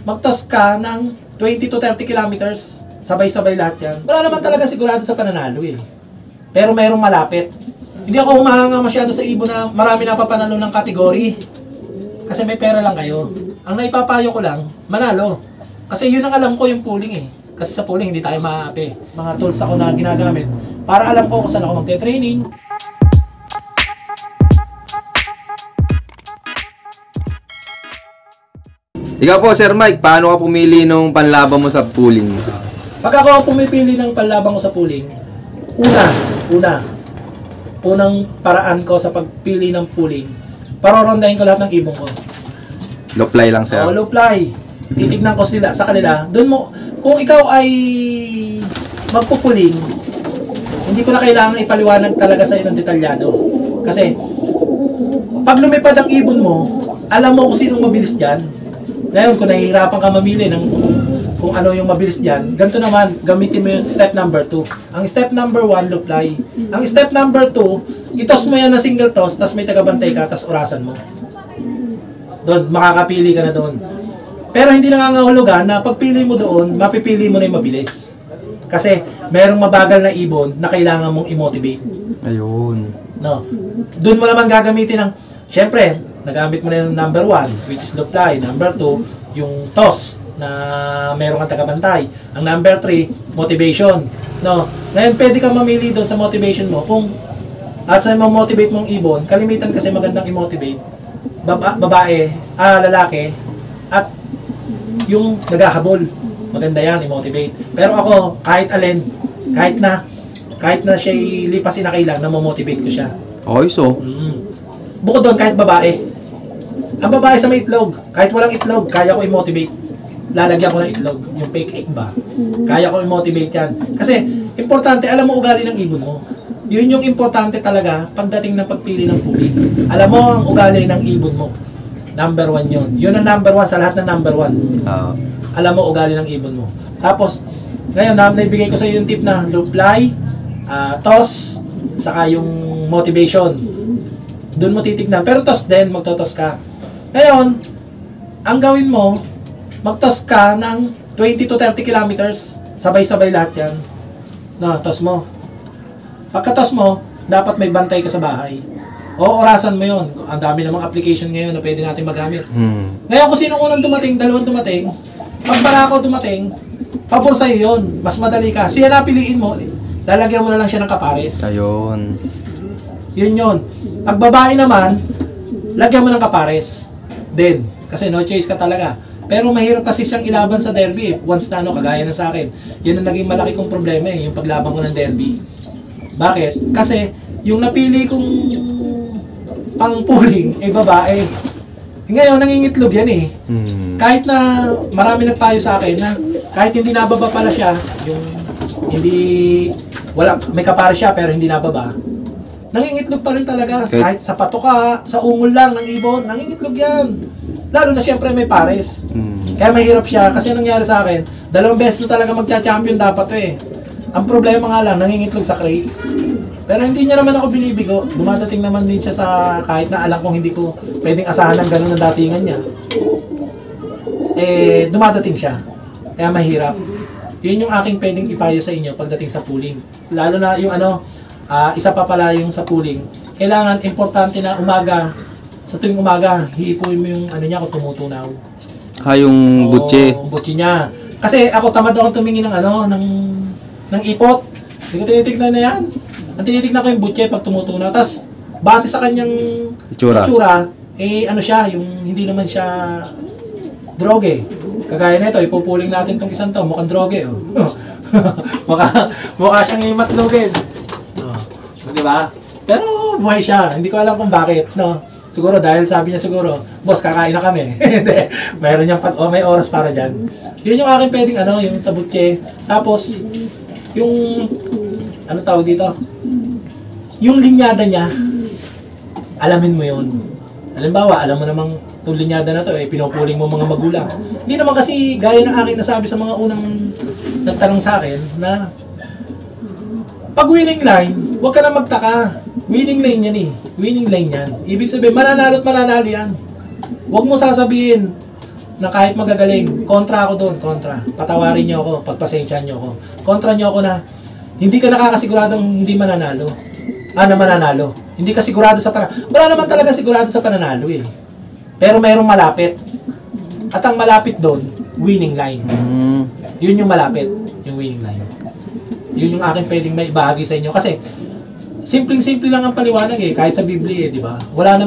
mag-toss ka ng 20 to 30 kilometers. Sabay-sabay lahat yan. Wala naman talaga sigurado sa pananalo eh. Pero mayroong malapit. Hindi ako humahanga masyado sa ibon na marami napapanalo ng kategory. Kasi may pera lang kayo. Ang naipapayo ko lang, manalo. Kasi yun ang alam ko yung pooling eh. Kasi sa pooling hindi tayo maapi. Mga tools ako na ginagamit para alam ko kung saan ako magte-training. Ikaw po, Sir Mike, paano ka pumili nung panlaban mo sa pooling? Pag ako pumipili ng panlaban ko sa pooling, unang paraan ko sa pagpili ng pooling, parorondahin ko lahat ng ibon ko. Low fly lang, sir? Oo, low fly. Titignan ko sila sa kanila. Doon mo, kung ikaw ay magpupuling, hindi ko na kailangan ipaliwanag talaga sa inong detalyado. Kasi, pag lumipad ang ibon mo, alam mo kung sinong mabilis dyan. Ngayon, kung nahihirapan ka mamili ng kung ano yung mabilis dyan, ganito naman, gamitin mo yung step number 2. Ang step number 1, low fly. Ang step number 2, itos mo yan na single toss, tapos may tagabantay ka, tapos orasan mo. Doon, makakapili ka na doon. Pero hindi nangangahulugan na pagpili mo doon, mapipili mo na yung mabilis. Kasi, merong mabagal na ibon na kailangan mong i-motivate. Ayun. No. Doon mo naman gagamitin ng, syempre, nagamit mo na yung number 1, which is low fly. Number 2, yung toss, na meron kang tagabantay. Ang number 3, motivation. No. Ngayon, pwede kang mamili doon sa motivation mo. Kung asa mo motivate mong ibon, kalimitan kasi magandang i-motivate. Babae, lalaki, at yung naghahabol. Maganda yan, i-motivate. Pero ako, kahit alin, kahit na siya lipas inakailang, na-motivate ko siya. Okay, so? Bukod doon, kahit babae. Ang babae sa may itlog, kahit walang itlog, kaya ko i-motivate. Lalagyan ko ng itlog, yung fake egg ba? Kaya ko i-motivate yan. Kasi, importante, alam mo ugali ng ibon mo. Yun yung importante talaga pagdating ng pagpili ng pooling. Alam mo ang ugali ng ibon mo. Number 1 yun. Yun ang number 1 sa lahat ng number 1. Alam mo ugali ng ibon mo. Tapos, ngayon, naibigay ko sa iyo yung tip na low fly, toss, saka yung motivation. Doon mo titignan. Pero toss din, magtotoss ka. Ngayon, ang gawin mo, mag-toss ka ng 20 to 30 kilometers. Sabay-sabay lahat yan. No, toss mo. Pagka-toss mo, dapat may bantay ka sa bahay. O orasan mo yun. Ang dami namang application ngayon na pwede natin magamit. Ngayon, kung sino unang dumating, dalawang dumating, pag barako dumating, pabor sa'yo yun. Mas madali ka. Siya na piliin mo, lalagyan mo na lang siya ng kapares. Ayun. Yun yun. Pag babae naman, lagyan mo ng kapares. Then, kasi no choice ka talaga. Pero mahirap kasi siyang ilaban sa derby. Once na kagaya na sa akin. Yun ang naging malaki kong problema yung paglaban ko ng derby. Bakit? Kasi, yung napili kong pang-pooling, babae. Ngayon, nangingitlog yan eh. Kahit na marami nagpayo sa akin na kahit hindi nababa pala siya, yung may kapares siya pero hindi nababa, nangingitlog pa rin talaga. Kahit sa patoka, sa ungol lang ng ibon, nangingitlog yan. Lalo na siyempre may pares. Kaya mahirap siya kasi nangyari sa akin, 2 beses na talaga magcha-champion dapat to eh. Ang problema nga lang, nangingitlog sa crates. Pero hindi niya naman ako binibigo. Dumadating naman din siya sa kahit na alam kong hindi ko pwedeng asahan ng gano'n na datingan niya. Dumadating siya. Kaya mahirap. Yun yung aking pwedeng ipayo sa inyo pagdating sa pooling. Lalo na yung isa pa pala yung sa pooling. Kailangan, importante na umaga, sa tuwing umaga, hihipuin mo yung niya kung tumutunaw. Yung butche. Yung butche niya. Kasi ako tamad ako tumingin ng ipot. Hindi ko tinitignan na yan. Ang tinitignan ko yung butche pag tumutunaw. Tapos, base sa kanyang itsura, siya, yung hindi naman siya droge. Kagaya nito, ipupuling natin tong isang to, mukhang droge. mukha siyang imatlogin. Diba? Pero buhay siya. Hindi ko alam kung bakit. No? Siguro dahil sabi niya siguro, boss, kakain na kami. Mayroon niyang may oras para dyan. Yun yung aking pwedeng yung sa butche. Tapos, yung, tawag dito? Yung linyada niya, alamin mo yun. Halimbawa, alam mo namang itong linyada na to, pinupuling mo mga magulang. Hindi naman kasi gaya ng aking nasabi sa mga unang nagtanong sa akin na pag winning line, huwag ka na magtaka. Winning line yan eh. Winning line yan. Ibig sabihin, mananalo at mananalo yan. Huwag mo sasabihin, na kahit magagaling, kontra ako doon, kontra. Patawarin niyo ako, pagpasensyahan niyo ako. Kontra niyo ako na hindi ka nakakasiguradong hindi mananalo. Na mananalo. Hindi ka sigurado sa pananalo. Wala naman talaga sigurado sa pananalo eh. Pero mayroong malapit. At ang malapit doon, winning line. Yun yung malapit, yung winning line. Yun yung akin pwedeng may ibahagi sa inyo. Kasi, simpleng-simple lang ang paliwanag eh, kahit sa Biblia eh, di ba?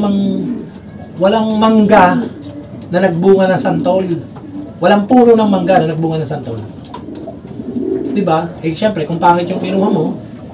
Walang mangga na nagbunga ng santol. Walang puno ng mangga na nagbunga ng santol. Di ba? Eh, syempre, kung pangit yung kinuha mo,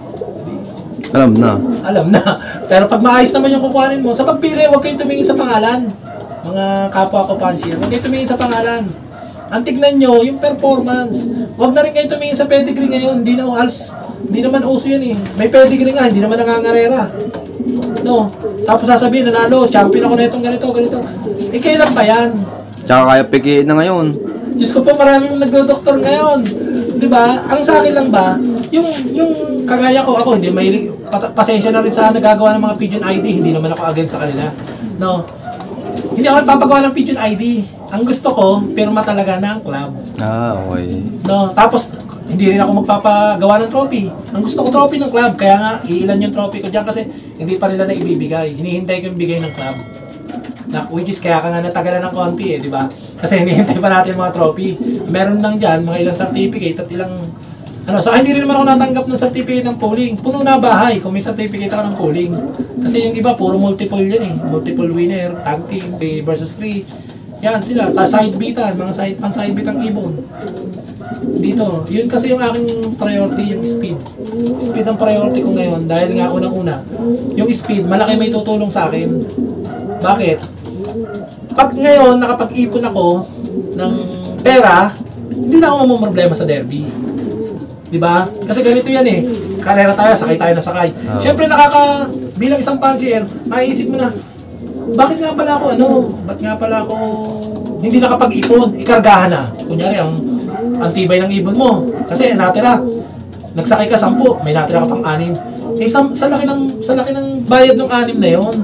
Alam na. Pero pag maayos naman yung kukuhanin mo, sa pagpili, huwag kayong tumingin sa pangalan. Mga kapwa ko pansier, huwag kayong tumingin sa pangalan. Ang tignan nyo, yung performance. Huwag na rin kayo tumingin sa pedigree ngayon. Hindi naman uso yan eh. May pedigree nga, hindi naman nangangarera. No. Tapos sasabihin, nanalo, champion ako na itong ganito. Eh, kailan pa yan? Tsaka kaya pikiin na ngayon. Diyos ko po, maraming nagdo-doktor ngayon. Diba? Ang sa akin lang ba, yung kagaya ko, ako, hindi may pasensya na rin sa nagagawa ng mga pigeon ID. Hindi naman ako against sa kanila. No. Hindi ako nagpapagawa ng pigeon ID. Ang gusto ko, pirma talaga ng club. Okay. No, tapos hindi rin ako magpapagawa ng trophy. Ang gusto ko trophy ng club, kaya nga iilan yung trophy ko diyan kasi hindi pa nila na ibibigay. Hinihintay ko yung bigay ng club. Which is kaya ka nga natagalan ng konti di ba? Kasi hinihintay pa natin mga trophy. Meron lang diyan mga ilang certificate at ilang hindi rin naman ako natanggap ng certificate ng polling. Puno na bahay kung may certificate ako ng polling. Kasi yung iba puro multiple yan eh. Multiple winner, tag team, 3 versus 3. Yan sila, side beatan, mga side beat ang ibon. Dito, yun kasi yung aking priority, yung speed. Speed ang priority ko ngayon dahil nga unang-una, yung speed, malaki may tutulong sa akin. Bakit? Pag ngayon, nakapag-ipon ako ng pera, hindi na ako mamumroblema sa derby. Diba? Kasi ganito yan eh. Karera tayo, sakay tayo na sakay. Siyempre, bilang isang puncher, maiisip mo na, bakit nga pala ako ba't nga pala ako hindi nakapag-ipon, ikargahan na. Kunyari, ang tibay ng ibon mo. Kasi natira, nagsakay ka 10, may natira ka pang 6. Eh, sa laki ng bayad ng 6 na yon.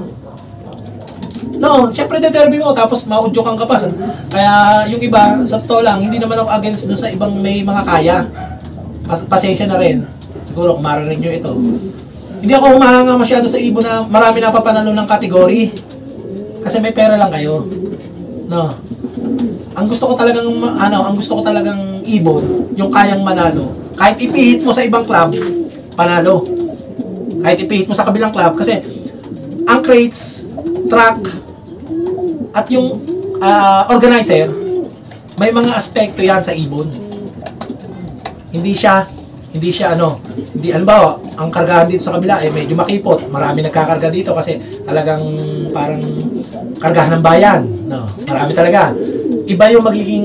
No, syempre derby mo, tapos maudyokan ka pa. Kaya yung iba, sa totoo lang, hindi naman ako against doon sa ibang may mga kaya. Pasensya na rin. Siguro kung marinig nyo ito. Hindi ako humahanga masyado sa ibon na marami napapanalo ng kategory. Kasi may pera lang kayo. No. Ang gusto ko talagang ibon, yung kayang manalo. Kahit ipihit mo sa ibang club, panalo. Kahit ipihit mo sa kabilang club kasi ang crates, track, at yung organizer, may mga aspekto yan sa ibon. Hindi halimbawa, ang kargahan dito sa kabila medyo makipot. Marami nagkakarga dito kasi talagang parang kargahan ng bayan. No, marami talaga. Iba yung magiging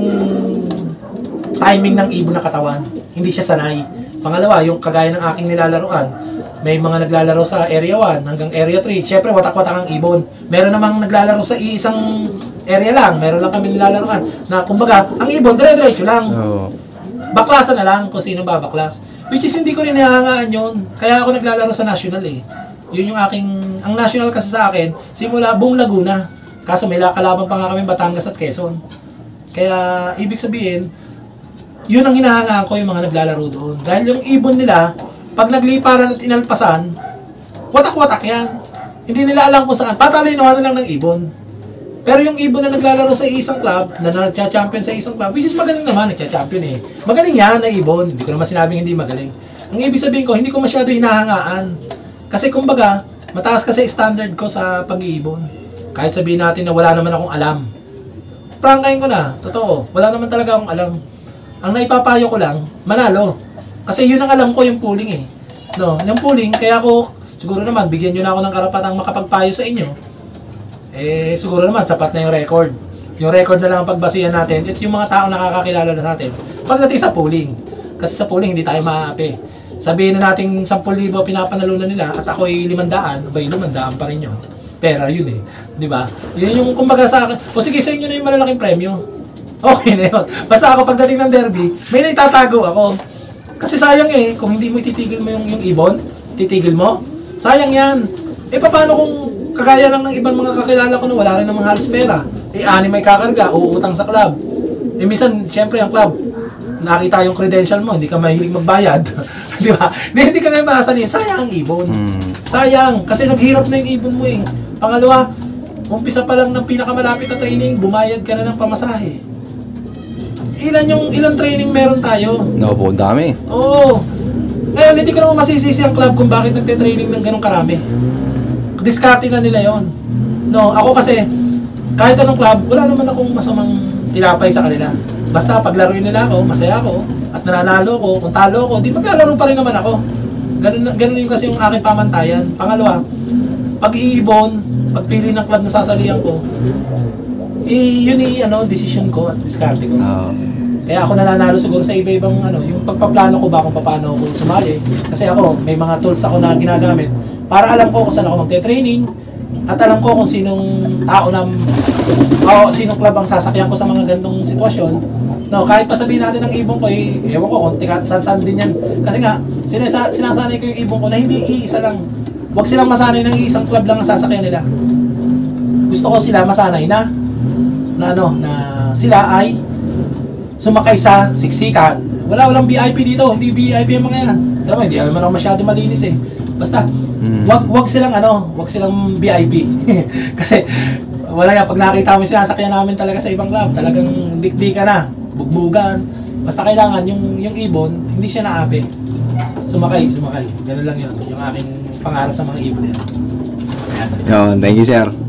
timing ng ibon na katawan. Hindi siya sanay. Pangalawa, yung kagaya ng aking nilalaruan, may mga naglalaro sa area 1 hanggang area 3. Syempre, watak-watak ang ibon. Meron namang naglalaro sa isang area lang. Meron lang kami nilalaruan na kumbaga, ang ibon, dire-diretso lang. Baklasan na lang kung sino ba baklas. Which is hindi ko rin nahangaan yun. Kaya ako naglalaro sa national eh. Yun yung ang national kasi sa akin, simula buong Laguna. Kaso may kalaban pa nga kami Batangas at Quezon. Kaya ibig sabihin, yun ang hinahangaan ko yung mga naglalaro doon. Dahil yung ibon nila, pag nagliparan at inalpasan, watak-watak yan. Hindi nila alam kung saan. Patalinuhan na lang ng ibon. Pero yung ibon na naglalaro sa isang club, na nagcha-champion sa isang club, which is magaling naman, nagcha-champion eh. Magaling yan na ibon. Hindi ko naman sinabing hindi magaling. Ang ibig sabihin ko, hindi ko masyado hinahangaan. Kasi kumbaga, mataas kasi standard ko sa pag-iibon. Kahit sabihin natin na wala naman akong alam. Prangkahin ko na, totoo. Wala naman talaga akong alam. Ang naipapayo ko lang, manalo. Kasi yun ang alam ko, yung pooling eh. No, yung pooling, kaya ako, siguro naman, bigyan nyo na ako ng karapatang makapagpayo sa inyo. Eh, siguro naman, sapat na yung record. Yung record na lang ang pagbasihan natin at yung mga tao nakakakilala na natin. Pagdating sa pooling. Kasi sa pooling, hindi tayo maapi. Sabihin na natin 10,000 pinapanalunan nila at ako'y 500, abay 500 pa rin yun. Pera yun eh. Di ba? Yun yung kumbaga sa akin. O sige, sa inyo na yung malalaking premyo. Okay na yun. Basta ako pagdating ng derby, may naitatago ako. Kasi sayang eh, kung hindi mo ititigil mo yung ibon, titigil mo, sayang yan. Eh paano kung kagaya lang ng ibang mga kakilala ko na wala rin namang halos pera. anim may kakarga, uutang sa club. Minsan, syempre ang club, nakita yung credential mo, hindi ka mahilig magbayad. Di ba? Hindi ka ngayon pasasalin, sayang ang ibon. Sayang, kasi naghirap na yung ibon mo eh. Pangalawa, umpisa pa lang ng pinakamalapit na training, bumayad ka na ng pamasahe. Ilang training meron tayo? No po, ang dami. Oo. Ngayon, hindi ko naman masisisi ang club kung bakit nagte-training ng ganong karami. Diskarte na nila yon. No, ako kasi, kahit anong club, wala naman akong masamang tinapay sa kanila. Basta paglaruin nila ako, masaya ako, at nananalo ko, kung talo ko, di maglalaro pa rin naman ako. Ganun yung kasi yung aking pamantayan. Pangalawa, pag-iibon, pagpili ng club na sasalihan ko, yun decision ko at diskarte ko. Kaya ako nananalo siguro sa iba-ibang yung pagpaplano ko ba kung paano ako sumali. Kasi ako, may mga tools ako na ginagamit para alam ko kung saan ako magte-training at alam ko kung sinong tao o sinong club ang sasakyan ko sa mga ganitong sitwasyon. No, kahit pa sabihin natin ng ibon ko, ewan ko kung san-san din yan. Kasi nga, sinasanay ko yung ibon ko na hindi iisa lang. Huwag silang masanay ng isang club lang ang sasakyan nila. Gusto ko sila masanay na sila ay sumakay sa siksikan. Walang VIP dito, hindi VIP ang mga yan. Tama, hindi naman ako masyado malinis eh. Basta, wag silang VIP. Kasi, wala yan, pag nakita mo yung sinasakyan namin talaga sa ibang club, talagang dikdi ka na, bugbugan. Basta kailangan, yung ibon, hindi siya naapi. Sumakay. Ganun lang yun, yung aking pangarap sa mga ibon yan. Yun, thank you, sir.